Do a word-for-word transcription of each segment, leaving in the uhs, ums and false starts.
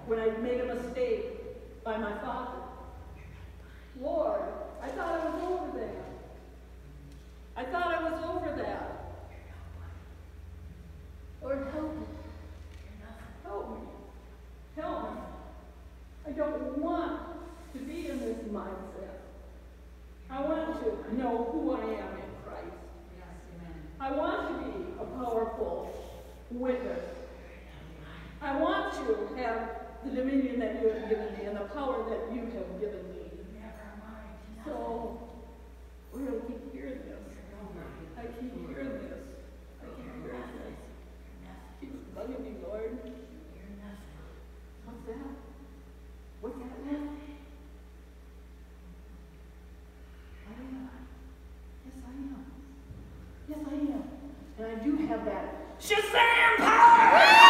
when I made a mistake by my father. Lord, I thought I was over that. I thought I was over that. Lord, help me. Help me. Help me. I don't want to be in this mindset. I want to know who I am in Christ. Yes, amen. I want to be a powerful witness. I want to have the dominion that you have given me and the power that you have given me. So, we're going to keep hearing this. I keep hearing this. I keep hearing this. Keep bugging me, Lord. What's that? What's that now? I am. Yes, I am. Yes, I am. And I do have that Shazam power!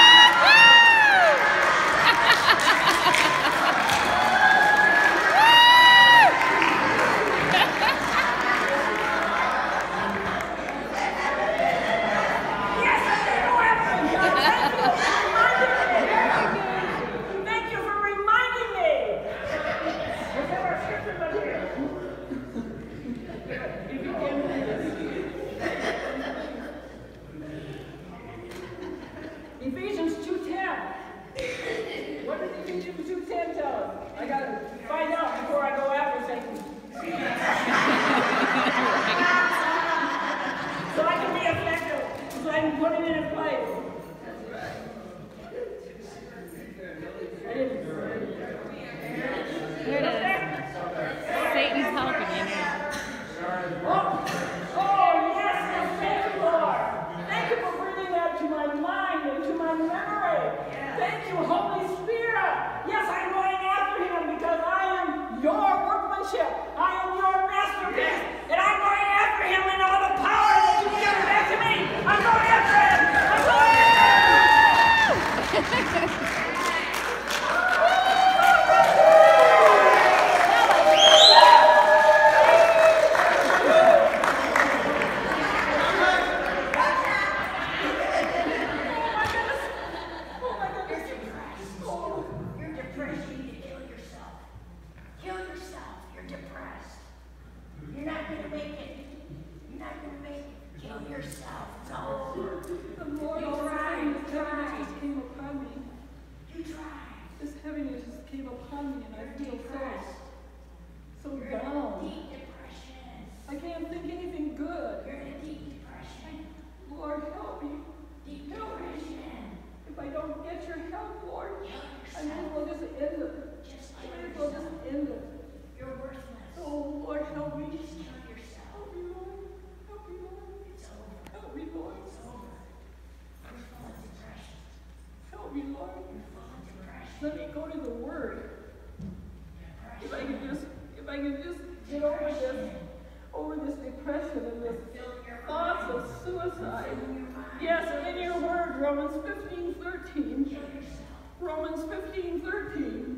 Let me go to the Word. If I could just, if I could just get over this, over this depression and this thoughts of suicide. Yes, in your Word, Romans fifteen thirteen. Romans fifteen thirteen.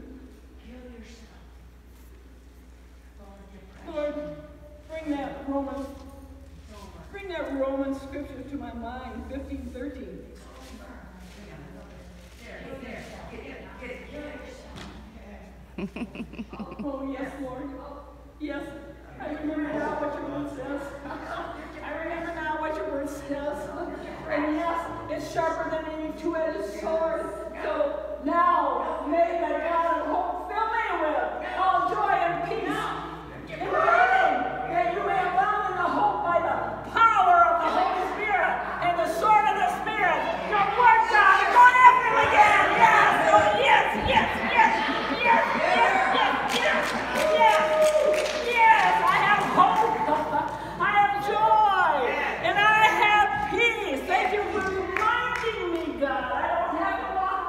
Lord, bring that Romans, bring that Romans scripture to my mind. Fifteen thirteen. Oh, yes, Lord. Yes, I remember now what your word says. I remember now what your word says. And yes, it's sharper than any two-edged sword. So now, may the God of hope fill me with all joy and peace in believing that you may abound in the hope by the power of the Holy Spirit and the sword of the Spirit. Your word, God, is going after him again. Yes, oh, yes, yes, yes, yes, yes, yes, yes, yes, yes. I have hope. I have joy. And I have peace. Thank you for reminding me, God. I don't have to walk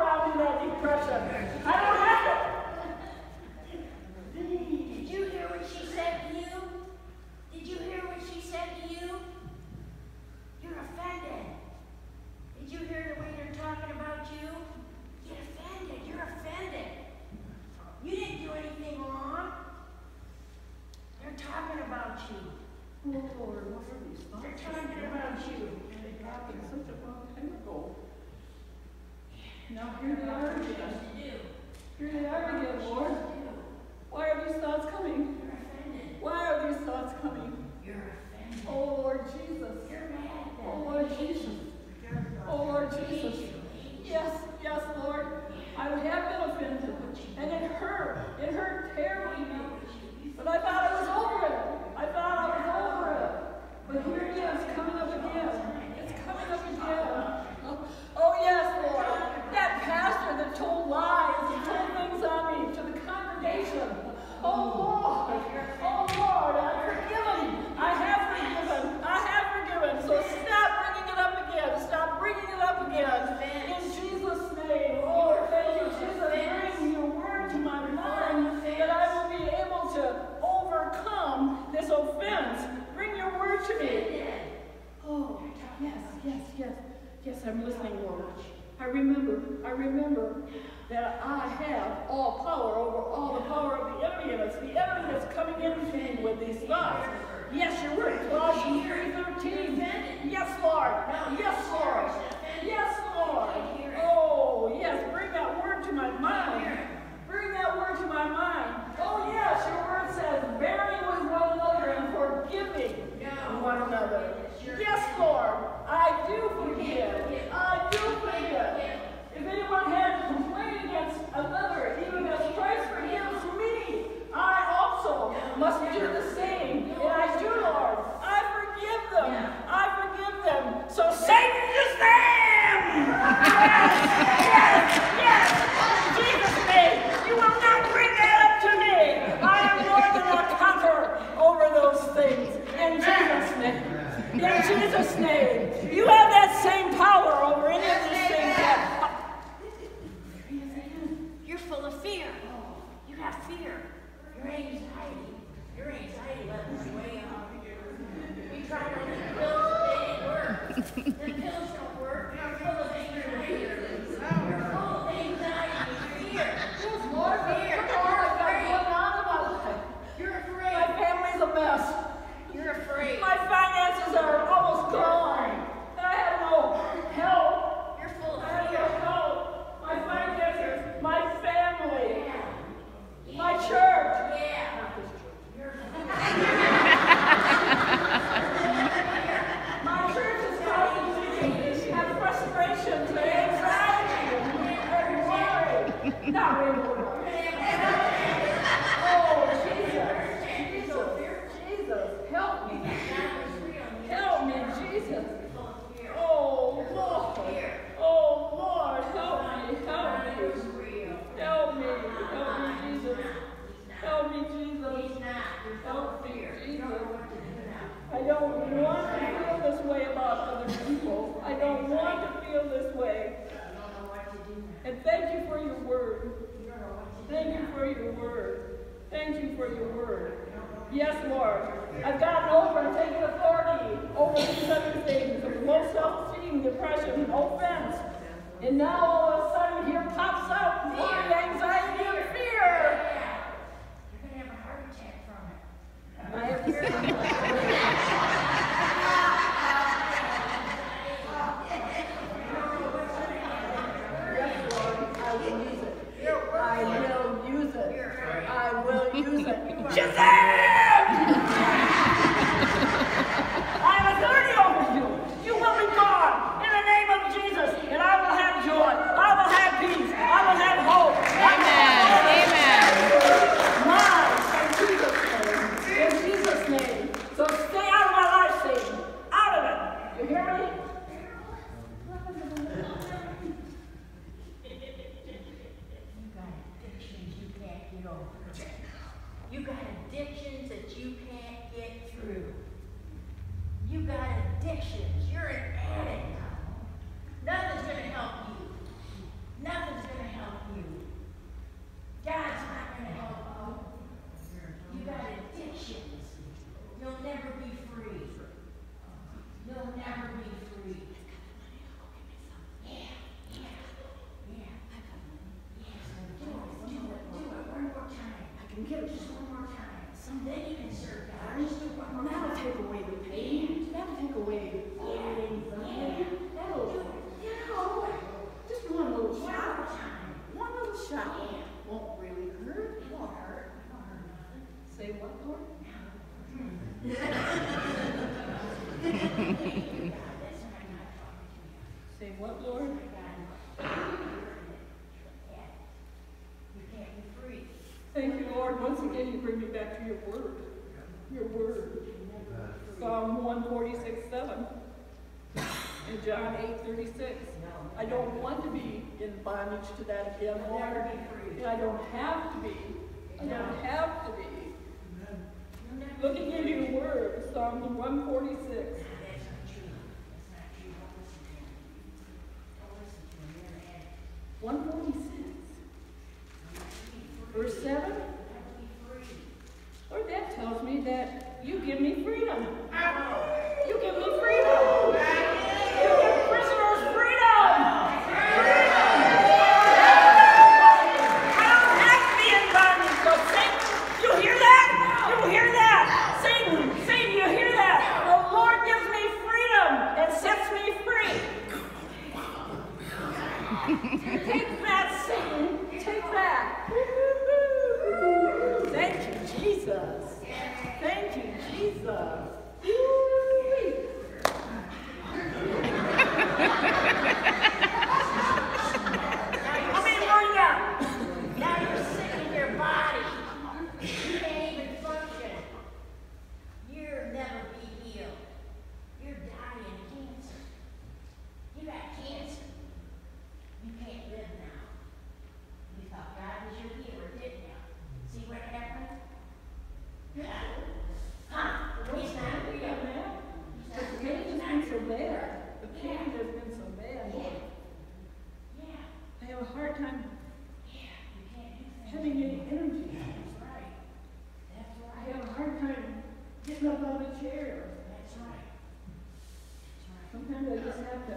Now here they are again. Here they are again, Lord. Why are these thoughts coming? Why are these thoughts coming? Oh, Lord Jesus. Oh, Lord Jesus. Oh, Lord Jesus. Yes, yes, Lord. I have been offended. And it hurt. It hurt terribly. But I thought I was over it. I thought I was over it. But here it is, coming up again. It's coming up again. Oh, oh yes, Lord. That pastor that told lies and told things on me to the congregation. Oh, Lord. Oh, Lord. I've forgiven. I have forgiven. I have forgiven. So stop bringing it up again. Stop bringing it up again. In Jesus' name. Lord, thank you, Jesus. Bring your word to my mind that I will be able to overcome this offense. Bring your word to me. Oh, yes, yes, yes. Yes, I'm listening, Lord. I remember, I remember that I have all power over all the power of the enemy, and it's the enemy that's coming into me with these thoughts. Yes, your word, Colossians three thirteen. Yes, Lord. Yes, Lord. Yes, Lord. Oh, yes, bring that word to my mind. Bring that word to my mind. Oh, yes, your word says, bearing with one another and forgiving one another. Yes, Lord, I do forgive. I do forgive. If anyone had complained against another, even as Christ forgives me, I also must do the same. And I do, Lord. I forgive them. I forgive them. So Satan is them! Yes! Yes! Yes! In Jesus' name, you will not bring that up to me. I am more than a conqueror over those things. In Jesus' name. In Jesus' name. You have that same power over any of these things. That... You're full of fear. You have fear. Your anxiety. Your anxiety levels way up. You try to take pills, they didn't work. The pills don't work. You're full of anxiety. You're full of anxiety. Fear. Yes, Lord. Fear. Lord, I've got going on about life. You're afraid. My family's a mess. You're afraid. My finances are almost gone. And I have no help. You're full of I have fear. no help. My finances, my family, my church. Yeah. My church is causing me to have frustrations and anxiety and worry. Not really. Oh, Jesus. Jesus. Jesus. Help me. Help me, Jesus. Oh, Lord. Oh, Lord. Help me. Help me. Help me. Help me, Jesus. Help me, Jesus. Help me, Jesus. I don't want to feel this way about other people. I don't want to feel this way. And thank you for your word. Thank you for your word. Thank you for your word. Yes, Lord. I've gotten over and taken authority over these other things of low self-esteem, depression, offense. And now all of a sudden here pops out worry, anxiety, and fear. You're going to have a heart attack from it. I have to say yes, Lord, I will use it. I will use it. I will use it. Shazam! I have authority over you. You will be gone in the name of Jesus, and I will have joy. I will have peace. I will have hope. Amen. Amen. Mine, in Jesus' name. In Jesus' name. So stay out of my life, Satan. Out of it. You hear me? You got addictions that you can't get through. You got addictions. You're an addict. Nothing's going to help you. Nothing's going to help you. God's not going to help you. You got addictions. You'll never be free. You'll never be free. Yeah, yeah, yeah. Yes, do it, do it, do it one more time. I can get it just one more time. Then you can serve God. Just do one more time. That'll take away the pain. That'll take away the anxiety. That'll, you know, just one little shot. again, you bring me back to your word. Your word. Psalm one forty-six, seven. And John eight thirty-six. I don't want to be in bondage to that again, Lord. And I don't have to be. I don't have to be. Looking into your word, Psalm one forty-six. one forty-six. Verse seven. Lord, that tells me that you give me freedom. You give me freedom. You give prisoners freedom. Freedom. I don't have to be in bondage. So Satan, you hear that? You hear that? Satan, Satan, you hear that? The Lord gives me freedom and sets me free. Take that, Satan. Take that. Thank you, Jesus. Thank you, Jesus. How many more you got? Now you're sick in your body. You can't even function. You'll never be healed. You're dying of cancer. You got cancer. You can't live now. You thought God was your healer, didn't you? See what happened? Yeah. Huh? He's not real. The pain has been so bad. The pain has been so bad. Yeah. Yeah. I have a hard time Yeah. You can't do that. having any energy. That's right. That's I right. have a hard time getting up out of the chair. That's right. That's right. Sometimes I just have to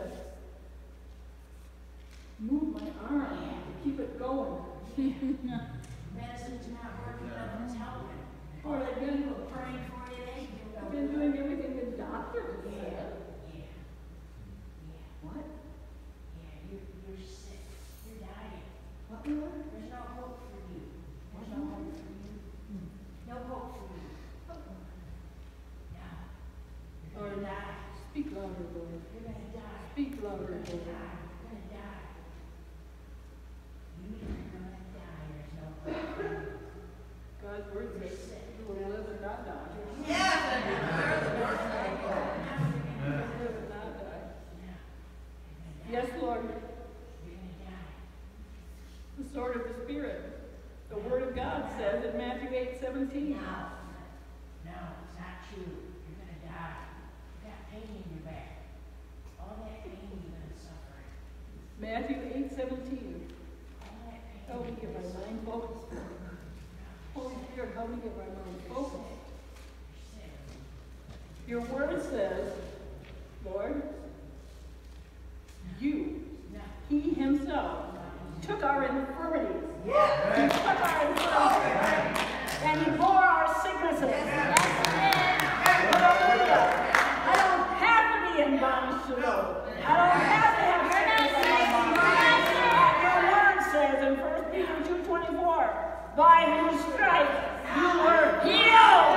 move my arm to keep it going. Medicine's not working, nothing's helping. Or I've been, Praying for you, they do I've been doing everything the doctor has Yeah. said. Yeah. Yeah. What? Yeah, you're, you're sick. You're dying. What, Lord? There's no hope for you. There's no hope for you. No hope for you. No. You're Lord, gonna die. speak louder, Lord. You're gonna die. Speak louder, You're gonna Lord. die. You're gonna die. You're gonna die. There's no hope for you. God's word says you will live and not die. Yeah. Live and not die. Yes, Lord. You're gonna die. The sword of the Spirit. The Word of God says in Matthew eight seventeen. No. No, it's not true. You're gonna die. You got pain in your back. All that pain you're gonna suffer. Matthew eight seventeen. All that pain. Help me get my mind focused. Holy Spirit, help me get my mind focused. Your word says, Lord, you, he himself, took our infirmities. He took our infirmities. And he bore our sicknesses. Hallelujah. I don't have to be in bondage to Lord. I don't have to have sickness. Your word says in First Peter two twenty-four, by whose stripes you were healed.